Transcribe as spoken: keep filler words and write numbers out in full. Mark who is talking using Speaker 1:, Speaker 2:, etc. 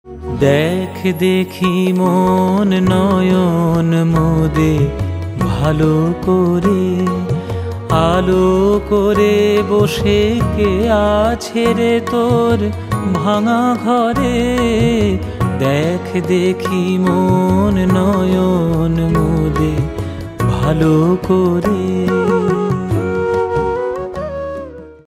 Speaker 1: দেখ দেখি মন নয়ন মুদে ভালো করে, আলো করে বসে কে আছে রে তোর ভাঙা ঘরে। দেখ দেখি মন নয়ন মুদে ভালো করে।